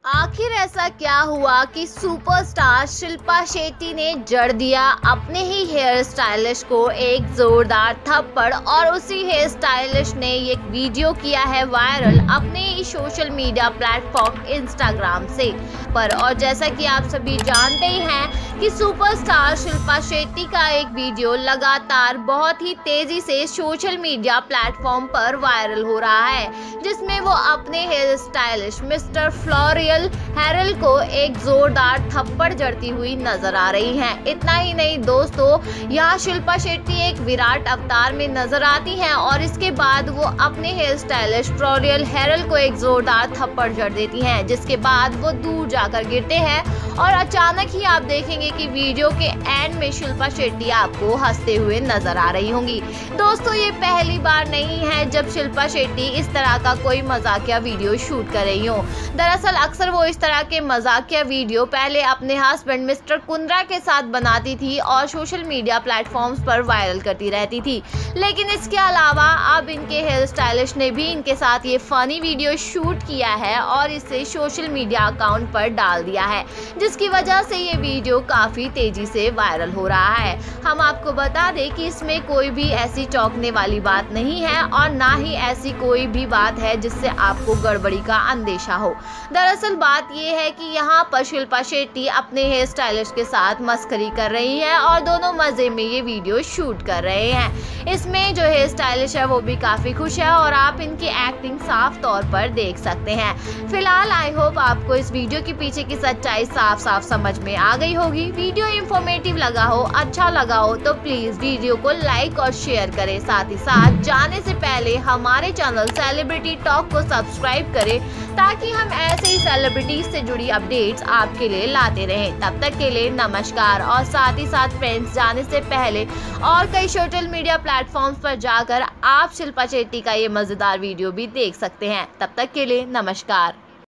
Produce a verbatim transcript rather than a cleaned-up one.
आखिर ऐसा क्या हुआ कि सुपरस्टार शिल्पा शेट्टी ने जड़ दिया अपने ही हेयर स्टाइलिश को एक जोरदार थप्पड़ और उसी हेयर स्टाइलिश ने एक वीडियो किया है वायरल अपने ही सोशल मीडिया प्लेटफॉर्म इंस्टाग्राम से पर। और जैसा कि आप सभी जानते ही हैं कि सुपरस्टार शिल्पा शेट्टी का एक वीडियो लगातार बहुत ही तेजी से सोशल मीडिया प्लेटफॉर्म पर वायरल हो रहा है, जिसमें वो अपने हेयर स्टाइलिश मिस्टर फ्लोरियल हेरल को एक जोरदार थप्पड़ जड़ती हुई नजर आ रही हैं। इतना ही नहीं दोस्तों, यहाँ शिल्पा शेट्टी एक विराट अवतार में नजर आती हैं और इसके बाद वो अपने हेयर स्टाइलिश फ्लोरियल हेरल को एक जोरदार थप्पड़ जड़ देती हैं, जिसके बाद वो दूर जाकर गिरते हैं और अचानक ही आप देखेंगे कि वीडियो के एंड में शिल्पा शेट्टी आपको हंसते हुए नजर आ रही होंगी। दोस्तों, ये पहली बार नहीं है जब शिल्पा शेट्टी इस तरह का कोई मजाकिया वीडियो शूट कर रही हो। दरअसल अक्सर वो इस तरह के मजाकिया वीडियो पहले अपने हस्बैंड मिस्टर कुंद्रा के साथ बनाती थी और सोशल मीडिया प्लेटफॉर्म्स पर वायरल करती रहती थी। लेकिन इसके अलावा अब इनके हेयर स्टाइलिश ने भी इनके साथ ये फनी वीडियो शूट किया है और इसे सोशल मीडिया अकाउंट पर डाल दिया है, जिसकी वजह से ये वीडियो काफी तेजी से वायरल हो रहा है। हम आपको बता दें कि इसमें कोई भी ऐसी चौंकने वाली बात नहीं है और ना ही ऐसी कोई भी बात है जिससे आपको गड़बड़ी का अंदेशा हो। दरअसल बात यह है कि यहाँ पर शिल्पा शेट्टी अपने हेयर स्टाइलिश के साथ मस्करी कर रही है और दोनों मजे में ये वीडियो शूट कर रहे हैं। इसमें जो हेयर स्टाइलिश है वो भी काफी खुश है और आप इनकी एक्टिंग साफ तौर पर देख सकते हैं। फिलहाल आई होप आपको इस वीडियो के पीछे की सच्चाई साफ साफ समझ में आ गई होगी। वीडियो इंफॉर्मेटिव लगा हो, अच्छा लगा हो तो प्लीज वीडियो को लाइक और शेयर करें। साथ ही साथ जाने से पहले हमारे चैनल सेलिब्रिटी टॉक को सब्सक्राइब करें ताकि हम ऐसे ही सेलिब्रिटीज से जुड़ी अपडेट्स आपके लिए लाते रहें। तब तक के लिए नमस्कार। और साथ ही साथ फ्रेंड्स, जाने से पहले और कई सोशल मीडिया प्लेटफॉर्म्स पर जाकर आप शिल्पा शेट्टी का ये मजेदार वीडियो भी देख सकते हैं। तब तक के लिए नमस्कार।